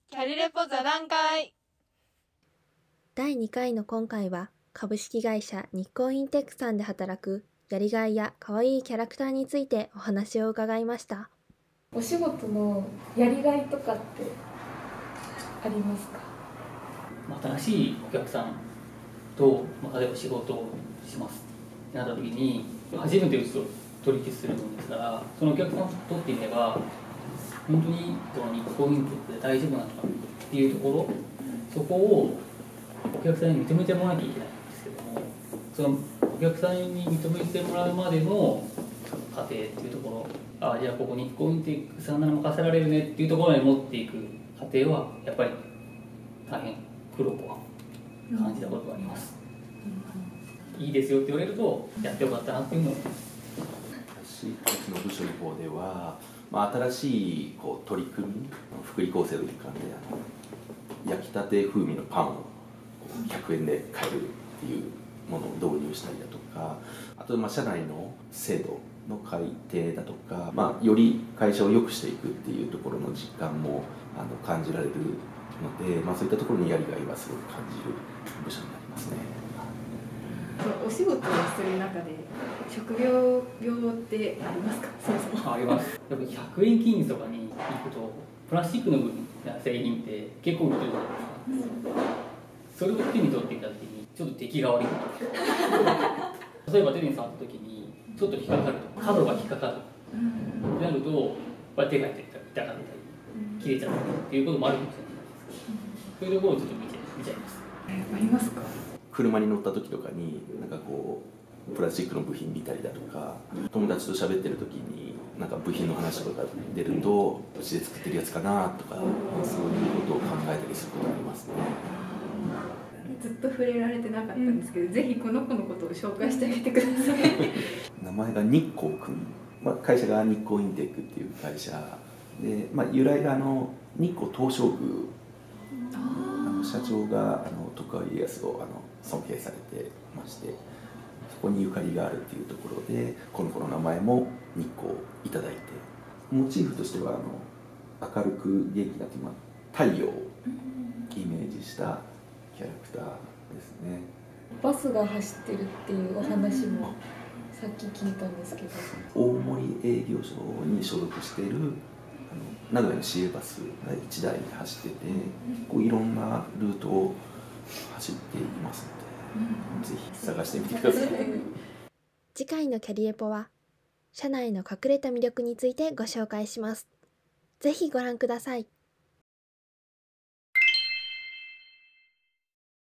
キャリレポ座談会第2回の今回は株式会社日光インテックさんで働くやりがいや可愛いキャラクターについてお話を伺いました。 お仕事のやりがいとかってありますか？ 新しいお客さんと、例えば仕事をしますってなった時に初めてうちと取引するのですから、そのお客さんにとってみれば本当にこの日光インテックで大丈夫なのかっていうところ、そこをお客さんに認めてもらわなきゃいけないんですけども、そのお客さんに認めてもらうまでの過程っていうところ、じゃあここ日光インテックさんなら任せられるねっていうところに持っていく過程はやっぱり大変苦労は感じたことがあります。いいですよって言われるとやってよかったなっていうのを。 私たちの部署の方では、新しい取り組み、福利厚生の一環で焼きたて風味のパンを100円で買えるっていうものを導入したりだとか、あと社内の制度の改定だとか、より会社を良くしていくっていうところの実感も感じられるので、そういったところにやりがいはすごく感じる部署になりますね。 お仕事をする中で職業病ってありますか？そもそも。 あります。やっぱ100円均一とかに行くとプラスチックの部分や製品って結構売ってるじゃないですか。それを手に取っていた時にちょっと出来が悪いと例えば手に触った時にちょっと引っかかると、角が引っかかるってなると手が痛かったり切れちゃったりっていうこともあるかもしれないですけど、そういうところをちょっと見ちゃいます。 ありますか？ 車に乗った時とかにプラスチックの部品見たりだとか、友達と喋ってる時に部品の話とか出ると、うちで作ってるやつかなとか、そういうことを考えたりすることがありますね。 ずっと触れられてなかったんですけど、ぜひこの子のことを紹介してあげてください。 名前が日光くん、会社が日光インテックっていう会社で、由来が日光東照宮、社長が徳川家康を尊敬されてまして、そこにゆかりがあるっていうところでこの子の名前も日光いただいて、モチーフとしては明るく元気な太陽をイメージしたキャラクターですね。 バスが走ってるっていうお話もさっき聞いたんですけど、 大森営業所に所属している名古屋の市営バスが1台走ってて、いろんなルートを走っていますので、ぜひ探してみてください。 次回のキャリレポは社内の隠れた魅力についてご紹介します。ぜひご覧ください。